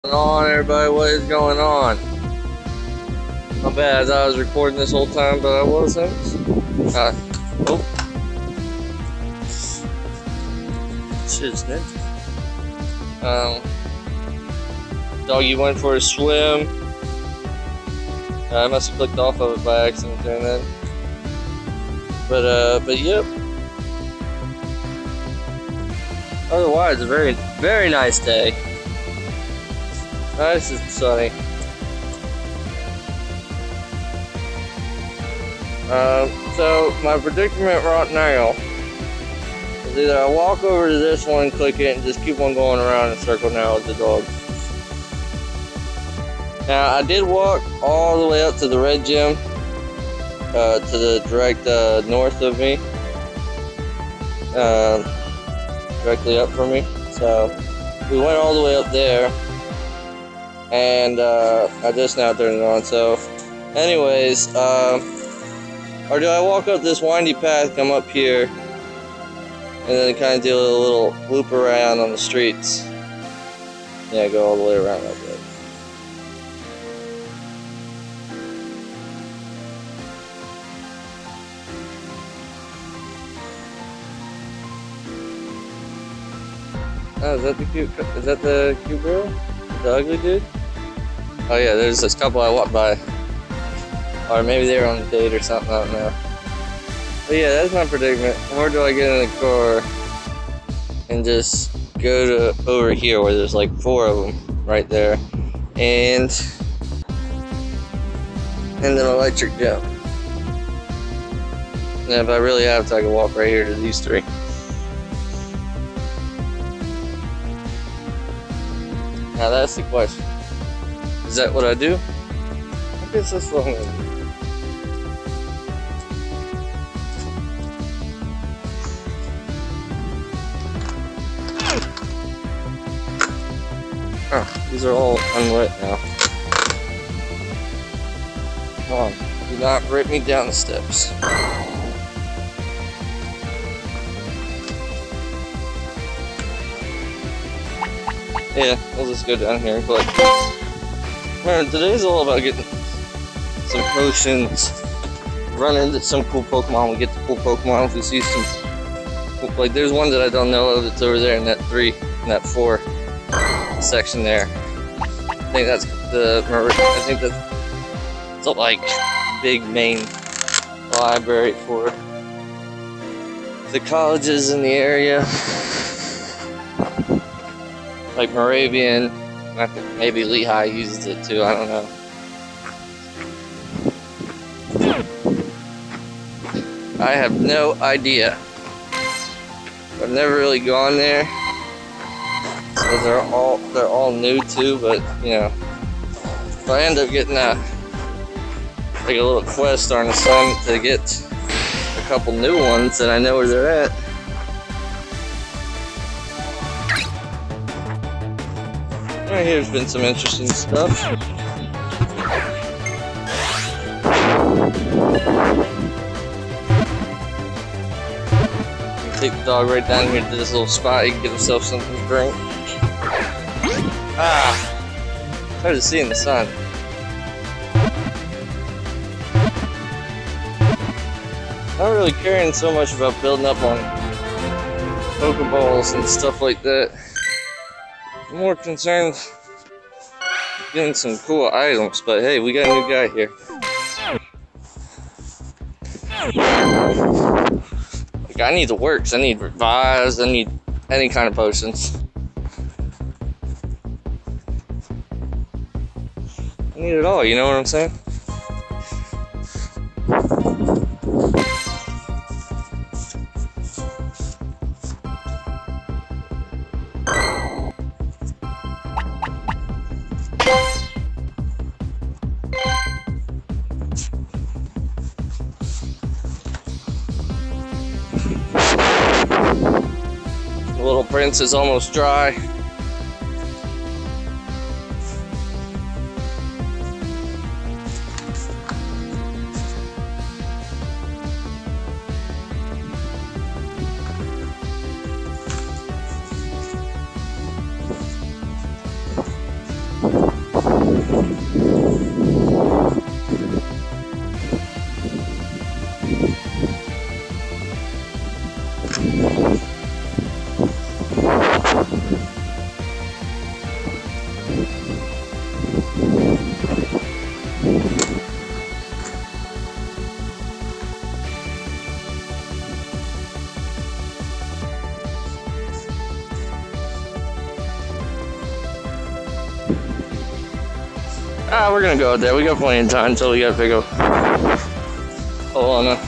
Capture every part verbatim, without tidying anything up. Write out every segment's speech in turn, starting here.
What's going on, everybody? What is going on? My bad, I was recording this whole time, but I wasn't. Uh, oh. Shit's ninja. Um, doggy went for a swim. Uh, I must have clicked off of it by accident during that. But, uh, but yep. Otherwise, a very, very nice day. Nice and sunny. Um, so my predicament right now is either I walk over to this one, click it, and just keep on going around in a circle now with the dog. Now I did walk all the way up to the red gym, uh, to the direct uh, north of me, uh, directly up from me. So we went all the way up there. And uh, I just now turned it on. So, anyways, um, or do I walk up this windy path, come up here, and then kind of do a little loop around on the streets? Yeah, go all the way around like that. Oh, is that the cute? Is that the cute girl? The ugly dude? Oh yeah, there's this couple I walked by. Or maybe they were on a date or something, I don't know. But yeah, that's my predicament. Or do I get in the car and just go to over here where there's like four of them right there. And and then electric jump. And if I really have to, I can walk right here to these three. Now that's the question. Is that what I do? I guess that's what I'm gonna do. Oh, these are all unlit now. Come on, do not rip me down the steps. Yeah, we'll just go down here and collect this. Man, today's all about getting some potions, run into some cool Pokemon. We get the cool Pokemon if we see some. Like, there's one that I don't know of that's over there in that three, in that four section there. I think that's the. I think that's the like big main library for the colleges in the area. Like Moravian, I think maybe Lehigh uses it too, I don't know. I have no idea. I've never really gone there. So they're all they're all new too, but you know. If I end up getting a like a little quest or an assignment to get a couple new ones, then I know where they're at. Right here's been some interesting stuff. Take the dog right down here to this little spot. He can get himself something to drink. Ah, hard to see in the sun. Not really caring so much about building up on Pokeballs and stuff like that. I'm more concerned getting some cool items, but hey, we got a new guy here. Like, I need the works, I need revives, I need any kind of potions. I need it all, you know what I'm saying? The little prince is almost dry. Ah, we're gonna go out there. We got plenty of time until we gotta pick up. Hold on. Uh.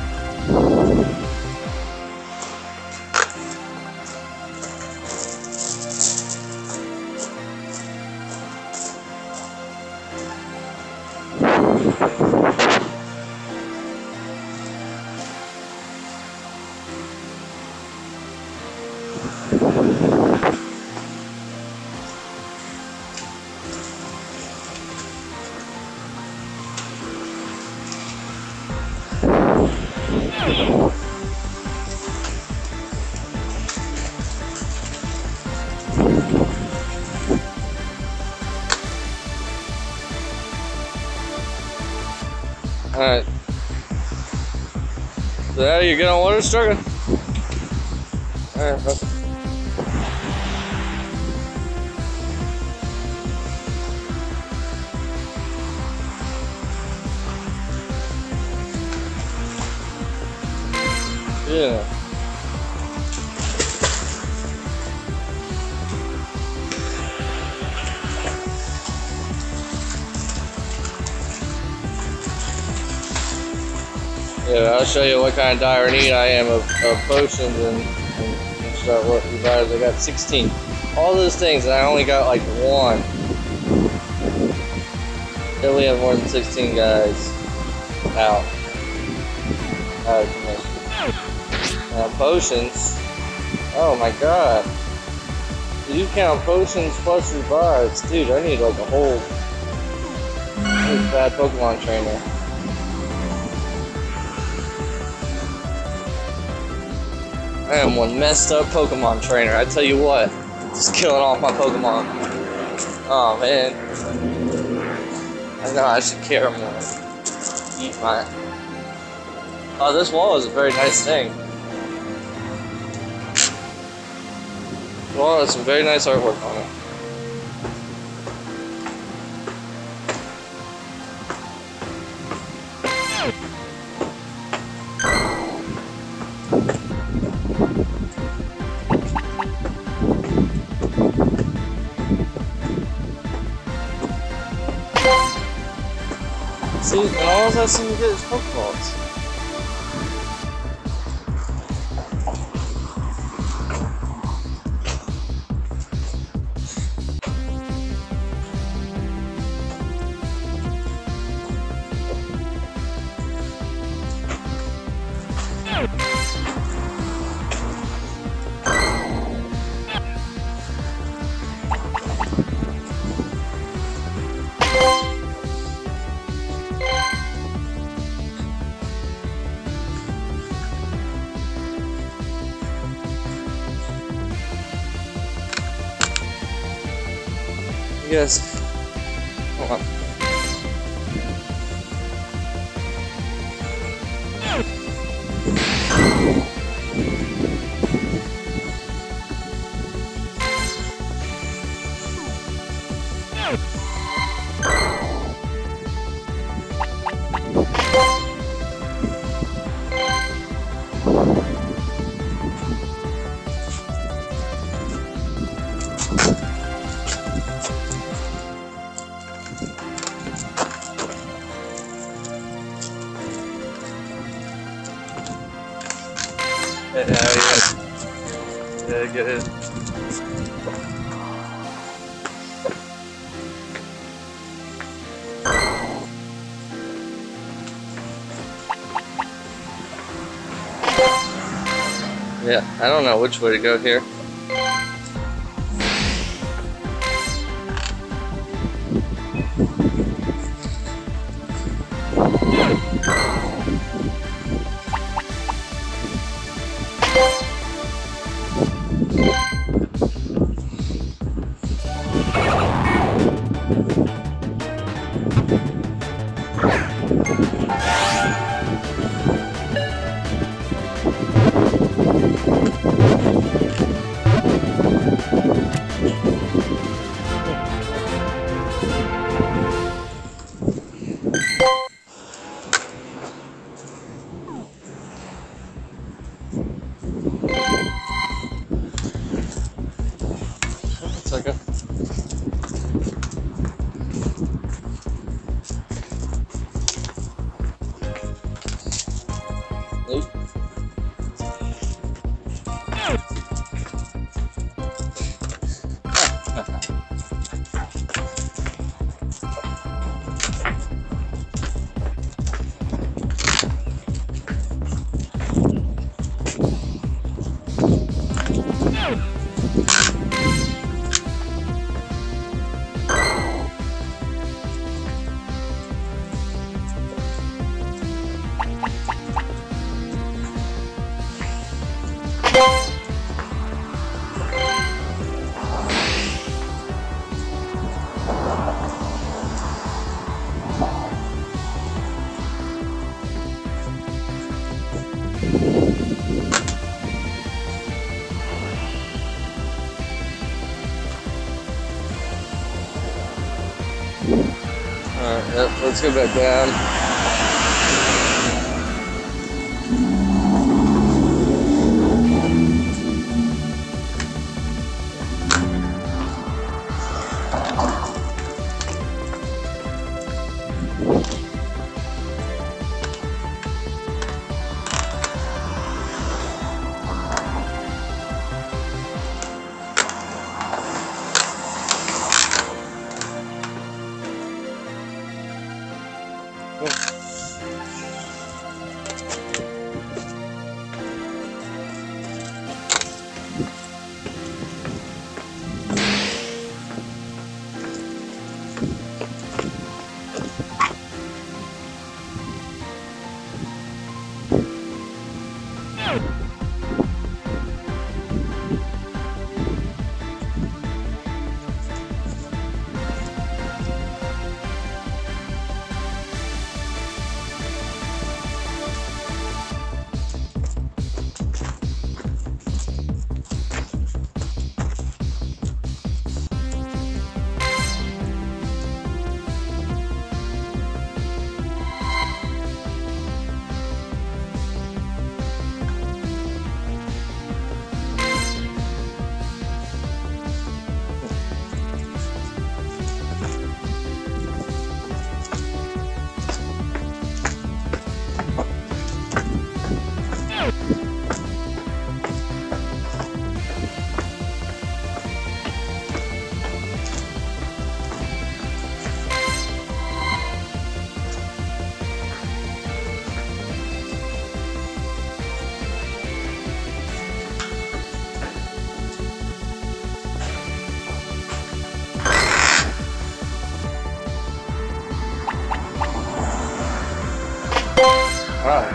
Alright. So how you get on water struggling? Alright, bro. Yeah. Yeah, I'll show you what kind of dire need I am of, of potions and, and, and start working about it. I got sixteen. All those things, and I only got like one. Then we have more than sixteen guys out. Out of commission. Now potions. Oh my god. Did you count potions plus revives? Dude, I need like a whole I need a bad Pokemon trainer. I am one messed up Pokemon trainer, I tell you what. Just killing all my Pokemon. Oh man. I know I should care more. Eat my. Oh, this wall is a very nice thing. The wall has some very nice artwork on it. See, and all I seem to get is Pokeballs. Yes. Hold on. Yeah, yeah. Yeah, get it. Yeah, I don't know which way to go here. Alright, yep, let's go back down. Wow.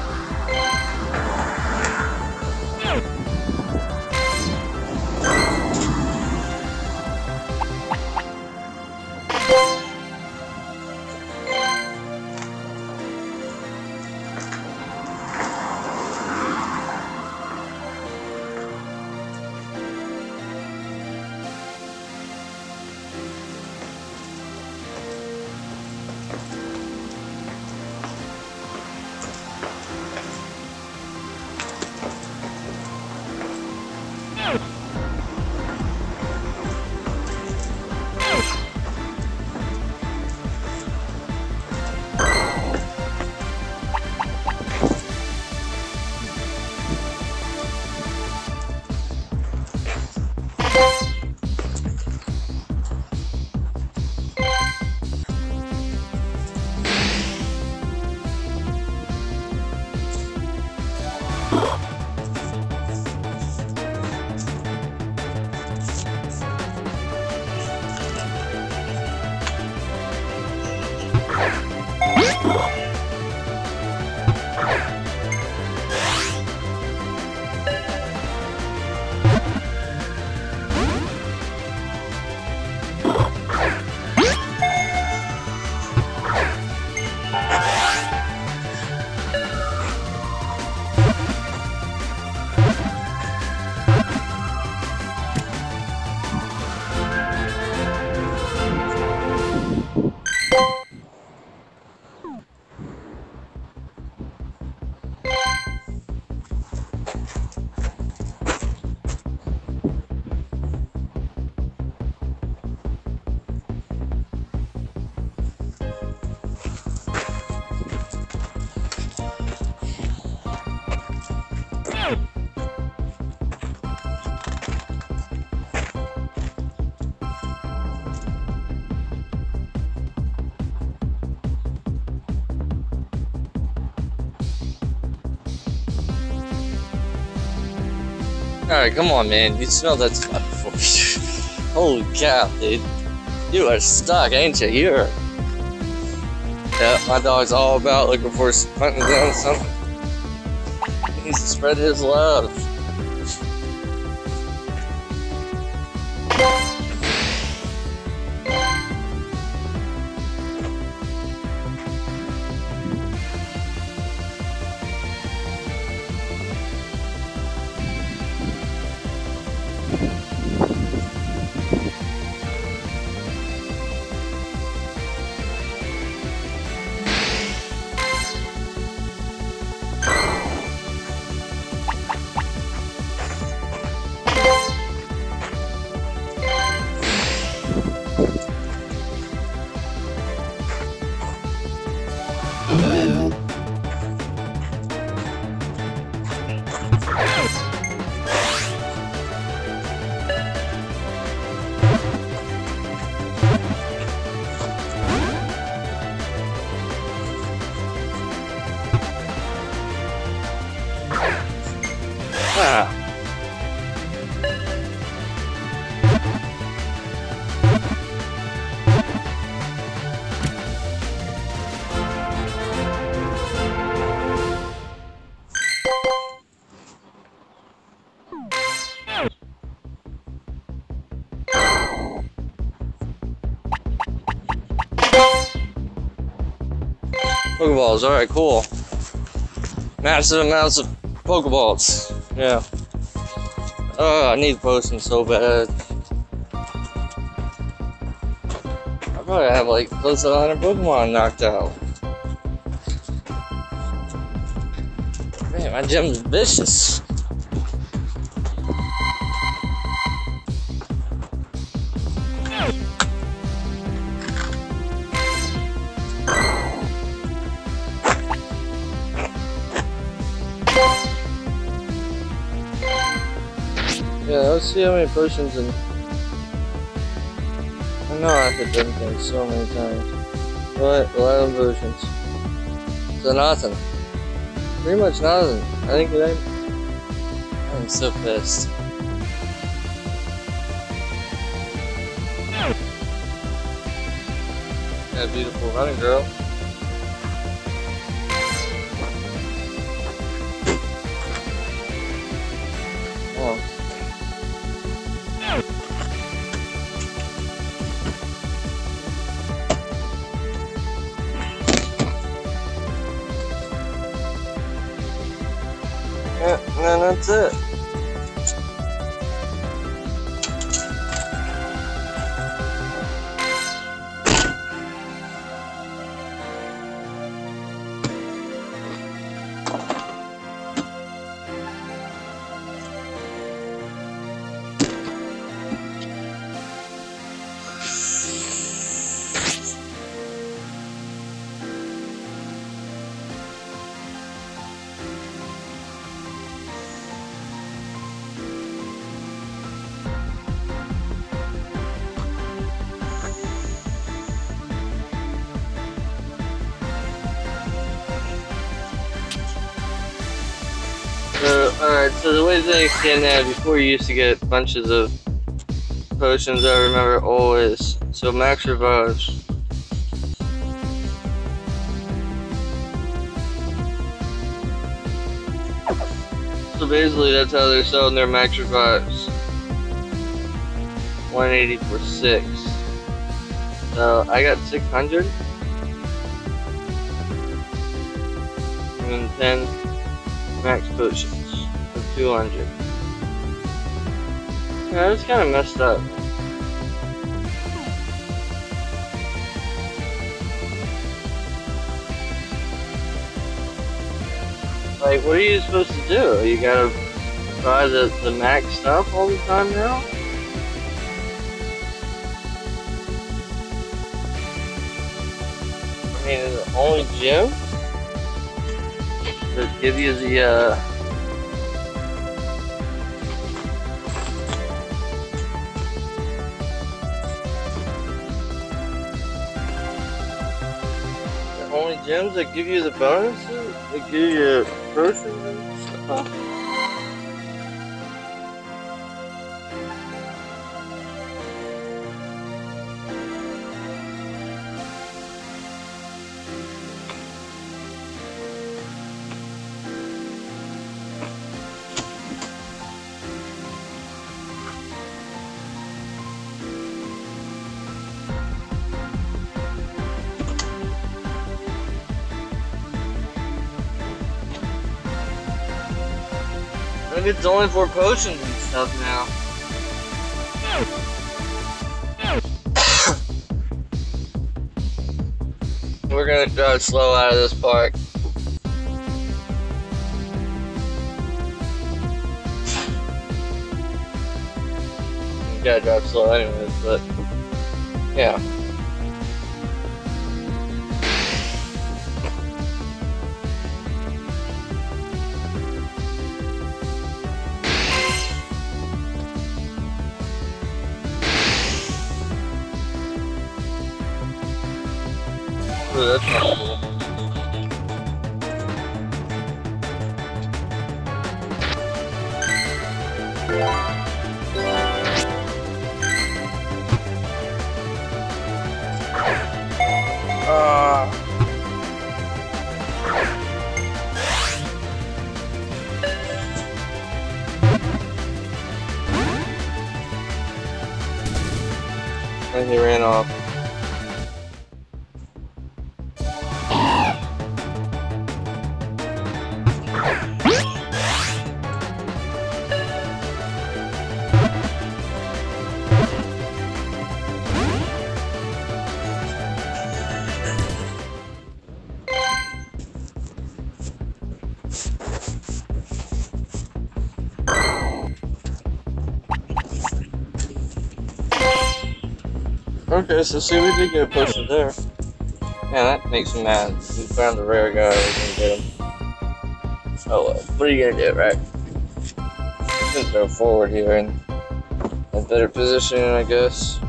Alright, come on, man. You smell that spot before you. Holy cow, dude. You are stuck, ain't you? You're. Yeah, my dog's all about looking for hunting down something. He needs to spread his love. Pokeballs, alright, cool. Massive amounts of Pokeballs. Yeah. Oh, I need potions so bad. I probably have like close to one hundred Pokemon knocked out. Man, my gym's vicious. Yeah, let's see how many potions and I know I could drink things so many times. What? eleven potions. So nothing. Pretty much nothing. I think it ain't. I'm so pissed. Yeah, beautiful running girl. Oh. Yeah, and then that's it. So, alright, so the way things stand now, before you used to get bunches of potions, I remember always. So max revives. So basically that's how they're selling their max revives. one eighty for six. So I got six hundred. And then ten max potions for two hundred. Yeah, that's kind of messed up. Like, what are you supposed to do? You gotta buy the, the max stuff all the time now? I mean, is it only gym that give you the, uh... the only gyms that give you the bonuses? That give you potions and stuff? Maybe it's only for potions and stuff now. We're gonna drive slow out of this park. You gotta drive slow anyways, but yeah. Ooh, that's not cool. Uh, and he ran off. Okay, so see, we did get a potion there. Yeah, that makes me mad. We found the rare guy, we can get him. Oh well, what are you gonna do, right? Just go forward here in a better position, I guess.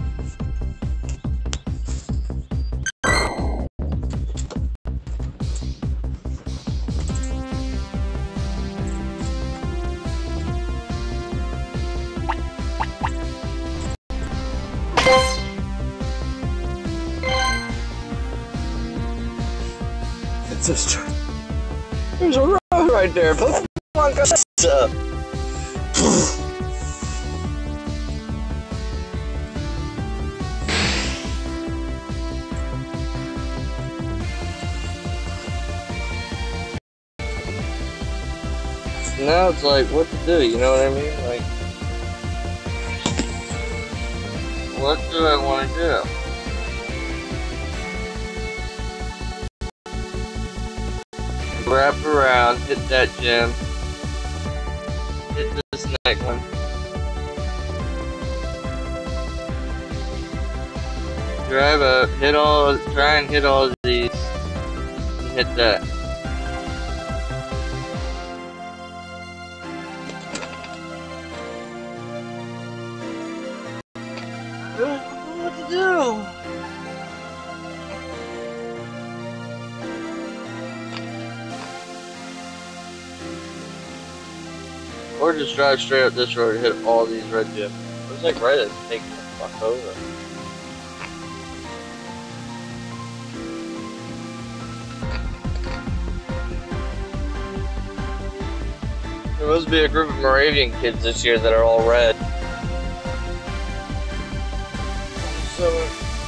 It's just there's a road right there. Put on up. Now it's like what to do, you know what I mean? Like, what do I want to do? Wrap around, hit that gem, hit this next one. Drive up, hit all, try and hit all of these, and hit that. I don't know what to do. Or just drive straight up this road and hit all these red gems. It was like right at taking the fuck over. There must be a group of Moravian kids this year that are all red. So.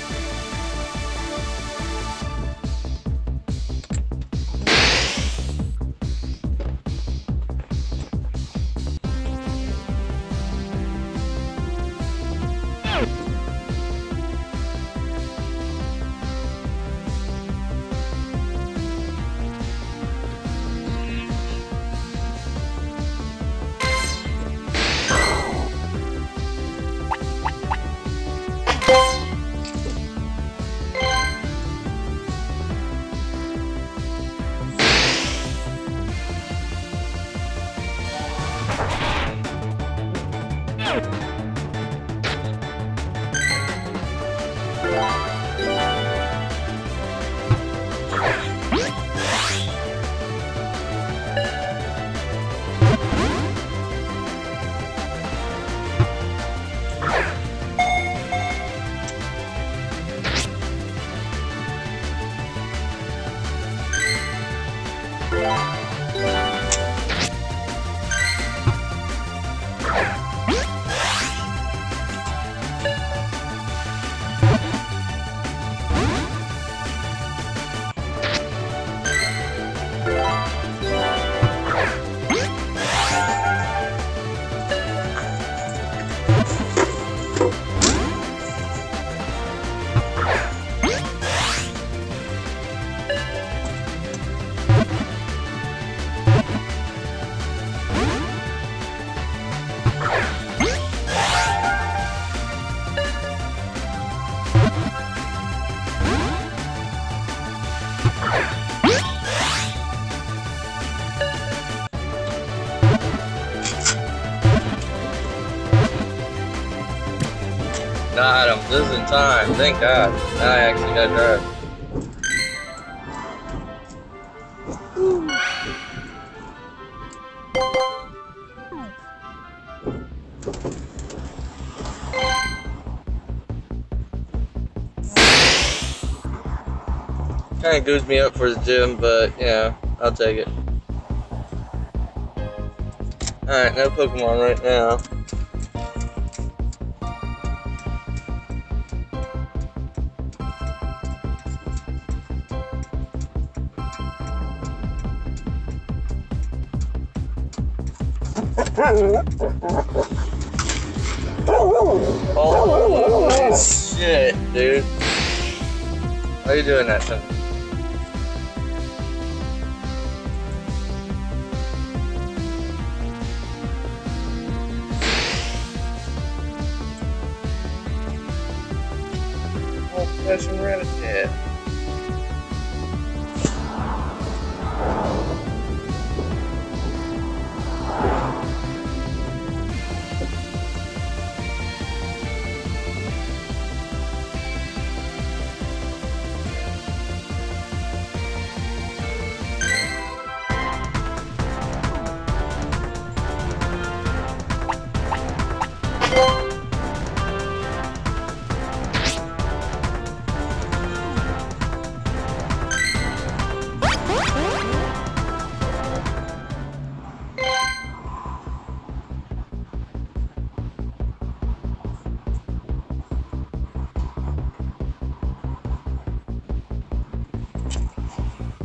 Got him, just in time, thank God. Now I actually got drive. Kinda goos me up for the gym, but yeah, I'll take it. Alright, no Pokemon right now. Holy shit, dude. How are you doing that thing? Profession Rabbit.